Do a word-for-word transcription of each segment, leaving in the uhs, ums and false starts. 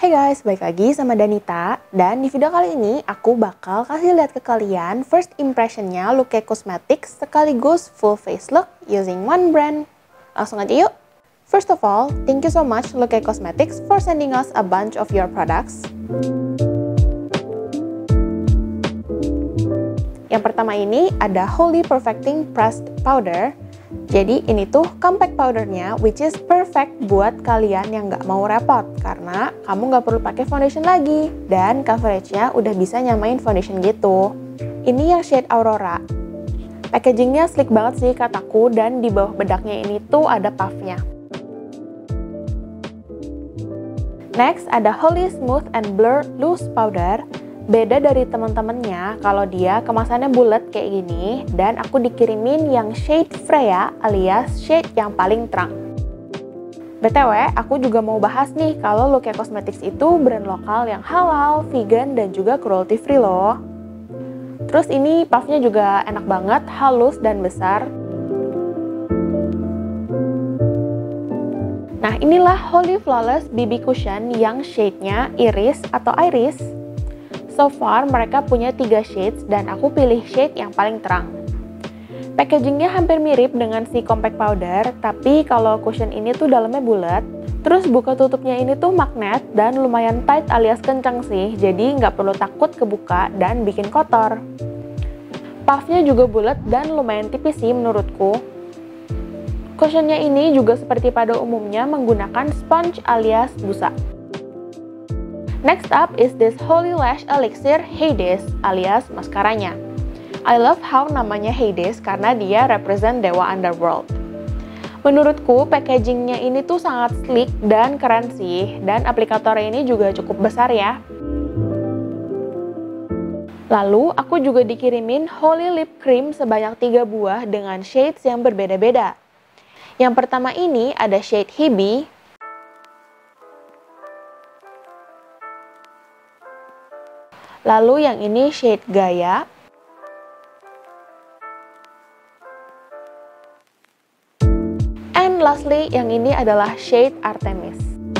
Hai guys, balik lagi sama Danita. Dan di video kali ini aku bakal kasih lihat ke kalian first impressionnya Look Cosmetics sekaligus full face look using one brand. Langsung aja yuk. First of all, thank you so much Look Cosmetics for sending us a bunch of your products. Yang pertama ini ada Holy Perfecting Pressed Powder. Jadi ini tuh compact powdernya, which is perfect buat kalian yang nggak mau repot karena kamu nggak perlu pakai foundation lagi dan coveragenya udah bisa nyamain foundation gitu. Ini yang shade Aurora. Packagingnya sleek banget sih kataku, dan di bawah bedaknya ini tuh ada puffnya. Next ada Holy Smooth and Blur Loose Powder. Beda dari teman-temannya, kalau dia kemasannya bulat kayak gini, dan aku dikirimin yang shade Freya alias shade yang paling terang. B T W, aku juga mau bahas nih kalau Look Cosmetics itu brand lokal yang halal, vegan, dan juga cruelty free loh. Terus ini puffnya juga enak banget, halus dan besar. Nah inilah Holy Flawless B B Cushion yang shade-nya Iris atau Iris. So far, mereka punya tiga shades dan aku pilih shade yang paling terang. Packagingnya hampir mirip dengan si compact powder, tapi kalau cushion ini tuh dalamnya bulat. Terus buka tutupnya ini tuh magnet dan lumayan tight alias kencang sih, jadi nggak perlu takut kebuka dan bikin kotor. Puffnya juga bulat dan lumayan tipis sih menurutku. Cushionnya ini juga seperti pada umumnya menggunakan sponge alias busa. Next up is this Holy Lash Elixir Hades alias maskaranya. I love how namanya Hades karena dia represent dewa underworld. Menurutku packagingnya ini tuh sangat sleek dan keren sih, dan aplikatornya ini juga cukup besar ya. Lalu aku juga dikirimin Holy Lip Cream sebanyak tiga buah dengan shades yang berbeda-beda. Yang pertama ini ada shade Hebe. Lalu yang ini shade Gaia. And lastly, yang ini adalah shade Artemis.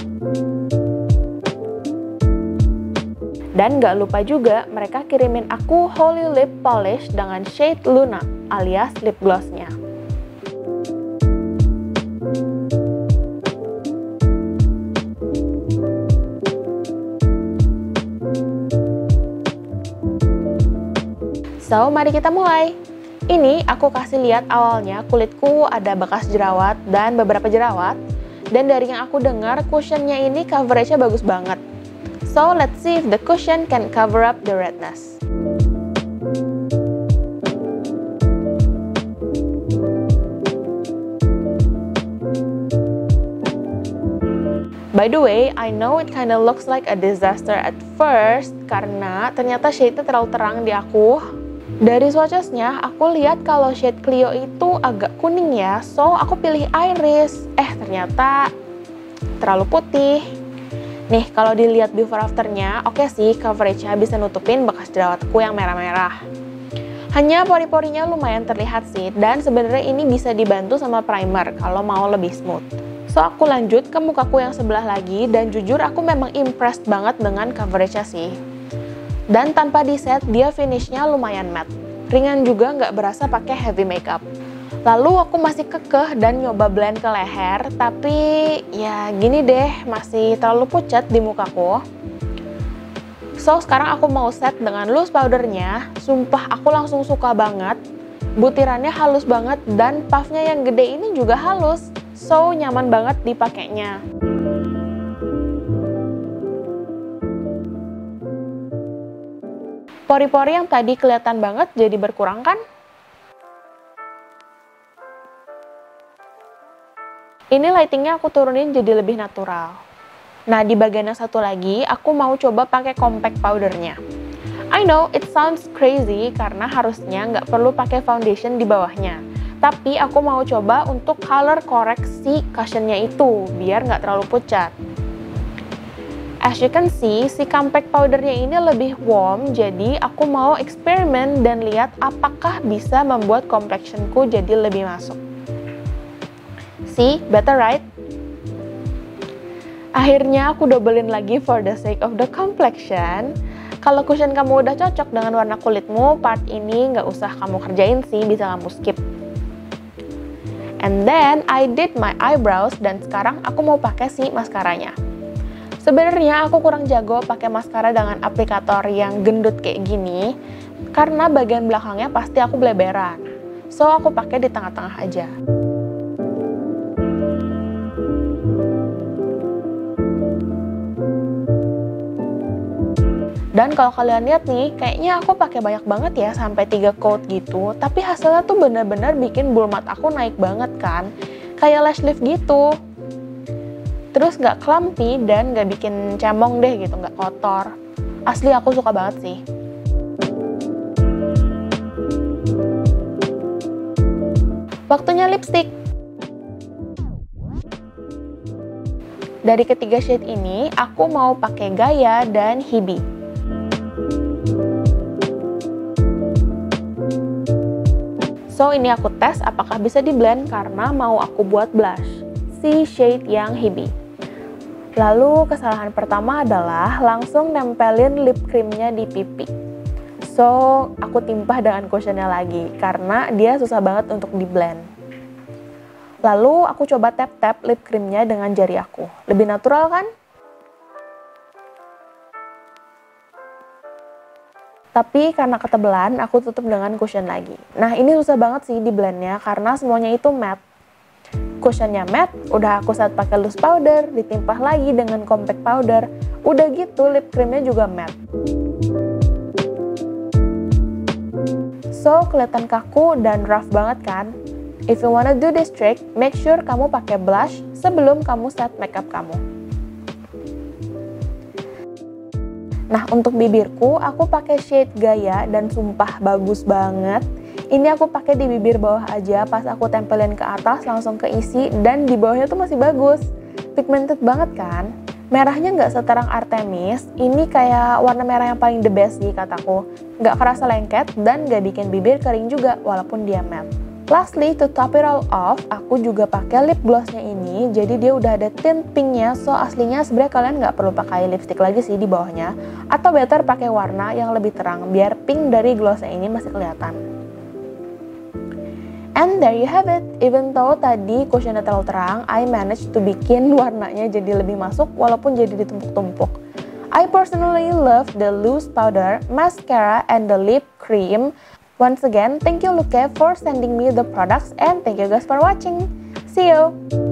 Dan gak lupa juga, mereka kirimin aku Holy Lip Polish dengan shade Luna, alias lip glossnya. So, mari kita mulai. Ini aku kasih lihat awalnya kulitku ada bekas jerawat dan beberapa jerawat. Dan dari yang aku dengar, cushionnya ini coveragenya bagus banget. So, let's see if the cushion can cover up the redness. By the way, I know it kinda looks like a disaster at first karena ternyata shade-nya terlalu terang di aku. Dari swatchesnya, aku lihat kalau shade Clio itu agak kuning ya, so aku pilih Iris. Eh, ternyata terlalu putih. Nih, kalau dilihat before afternya, oke okay sih coveragenya bisa nutupin bekas jerawatku yang merah-merah. Hanya pori-porinya lumayan terlihat sih, dan sebenarnya ini bisa dibantu sama primer kalau mau lebih smooth. So, aku lanjut ke mukaku yang sebelah lagi, dan jujur aku memang impressed banget dengan coveragenya sih. Dan tanpa di set, dia finishnya lumayan matte. Ringan juga, nggak berasa pakai heavy makeup. Lalu aku masih kekeh dan nyoba blend ke leher, tapi ya gini deh, masih terlalu pucat di mukaku. So, sekarang aku mau set dengan loose powdernya. Sumpah, aku langsung suka banget. Butirannya halus banget, dan puffnya yang gede ini juga halus. So, nyaman banget dipakainya. Pori-pori yang tadi kelihatan banget jadi berkurang kan? Ini lightingnya aku turunin jadi lebih natural. Nah, di bagian yang satu lagi, aku mau coba pakai compact powdernya. I know it sounds crazy karena harusnya nggak perlu pakai foundation di bawahnya. Tapi aku mau coba untuk color koreksi cushionnya itu, biar nggak terlalu pucat. As you can see, si compact powdernya ini lebih warm, jadi aku mau eksperimen dan lihat apakah bisa membuat complexionku jadi lebih masuk. See, better right? Akhirnya aku dobelin lagi for the sake of the complexion. Kalau cushion kamu udah cocok dengan warna kulitmu, part ini nggak usah kamu kerjain sih, bisa kamu skip. And then I did my eyebrows dan sekarang aku mau pakai si maskaranya. Sebenarnya aku kurang jago pakai maskara dengan aplikator yang gendut kayak gini karena bagian belakangnya pasti aku beleberan. So aku pakai di tengah-tengah aja. Dan kalau kalian lihat nih, kayaknya aku pakai banyak banget ya, sampai tiga coat gitu. Tapi hasilnya tuh bener-bener bikin bulu mata aku naik banget kan. Kayak lash lift gitu. Terus nggak clumpy dan nggak bikin cemong deh gitu, nggak kotor. Asli aku suka banget sih. Waktunya lipstick. Dari ketiga shade ini, aku mau pakai Gaia dan Hibi. So ini aku tes apakah bisa di blend karena mau aku buat blush, si shade yang Hibi. Lalu kesalahan pertama adalah langsung nempelin lip creamnya di pipi. So aku timpah dengan cushionnya lagi karena dia susah banget untuk di blend. Lalu aku coba tap-tap lip creamnya dengan jari aku. Lebih natural kan? Tapi karena ketebelan, aku tutup dengan cushion lagi. Nah ini susah banget sih di blendnya karena semuanya itu matte. Cushionnya matte, udah aku set pakai loose powder, ditimpah lagi dengan compact powder. Udah gitu lip creamnya juga matte. So kelihatan kaku dan rough banget kan? If you wanna do this trick, make sure kamu pakai blush sebelum kamu set makeup kamu. Nah, untuk bibirku, aku pakai shade Gaia dan sumpah bagus banget. Ini aku pakai di bibir bawah aja, pas aku tempelin ke atas langsung keisi dan di bawahnya tuh masih bagus. Pigmented banget kan? Merahnya nggak seterang Artemis, ini kayak warna merah yang paling the best sih kataku. Nggak kerasa lengket dan nggak bikin bibir kering juga walaupun dia matte. Lastly, to top it all off, aku juga pakai lip glossnya ini, jadi dia udah ada tint pinknya, so aslinya sebenarnya kalian nggak perlu pakai lipstick lagi sih di bawahnya, atau better pakai warna yang lebih terang, biar pink dari glossnya ini masih kelihatan. And there you have it, even though tadi cushionnya terlalu terang, I managed to bikin warnanya jadi lebih masuk walaupun jadi ditumpuk-tumpuk. I personally love the loose powder, mascara, and the lip cream. Once again, thank you Luke for sending me the products and thank you guys for watching. See you!